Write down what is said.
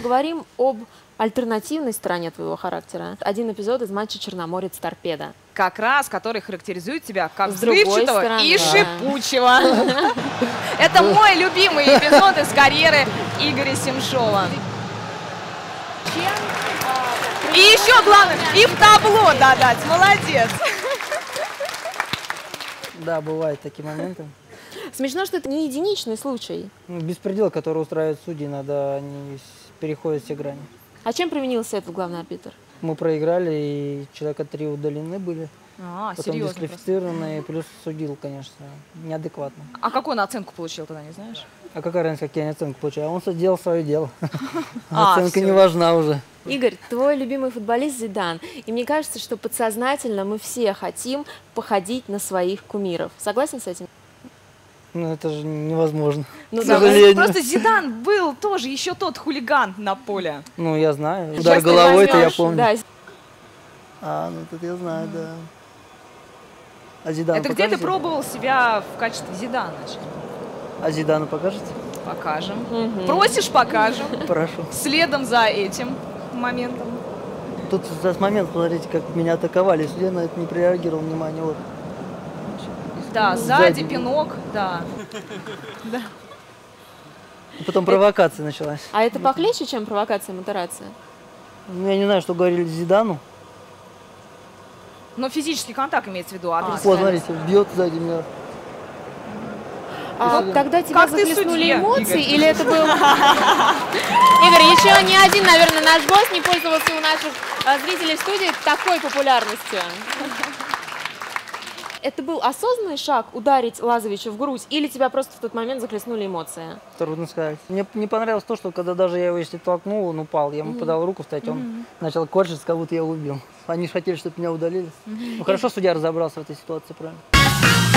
поговорим об альтернативной стороне твоего характера. Один эпизод из матча «Черноморец-Торпедо». Как раз, который характеризует тебя как С другой взрывчатого стороны, и да. шипучего. Это мой любимый эпизод из карьеры Игоря Семшова. И еще главное, и в табло додать. Молодец. Да, бывают такие моменты. Смешно, что это не единичный случай. Ну, беспредел, который устраивают судьи, они переходят все грани. А чем применился этот главный арбитр? Мы проиграли, и человека 3 удалены были. Потом Серьезно. дисквалифицированы, плюс судил, конечно, неадекватно. А какую он оценку получил тогда, не знаешь? А какая разница, какие они оценки получают? Он сделал свое дело. А, Оценка всё. не важна уже. Игорь, твой любимый футболист Зидан. И мне кажется, что подсознательно мы все хотим походить на своих кумиров. Согласен с этим? Ну, это же невозможно. Ну, к да, сожалению. Просто Зидан был тоже еще тот хулиган на поле. Ну, я знаю. Сейчас Удар ты головой-то я возьмешь, помню. да, А, ну тут я знаю, да. А Зидану Это где ты покажете? пробовал себя в качестве Зидана? Сейчас А Зидану покажете? покажем. Мгм. Просишь, покажем. Прошу. Следом за этим моментом. Тут с момента, смотрите, как меня атаковали. Судья на это не реагировал внимания. Вот. Да, сзади Сзади. пинок, да. И потом провокация началась. А это похлеще, чем провокация и модерация? Ну, я не знаю, что говорили Зидану. Но физический контакт имеется в виду. Вот, смотрите, бьет сзади меня. А тогда тебя Как ты захлестнули судья, эмоции, Игорь? или это был... Игорь, еще ни один, наверное, наш гость не пользовался у наших зрителей в студии такой популярностью. Это был осознанный шаг ударить Лазовича в грудь, или тебя просто в тот момент захлестнули эмоции? Трудно сказать. Мне не понравилось то, что когда даже я его если толкнул, он упал. Я ему подал руку встать, он начал корчиться, как будто я его убил. Они же хотели, чтобы меня удалили. Ну хорошо, судья разобрался в этой ситуации, правильно.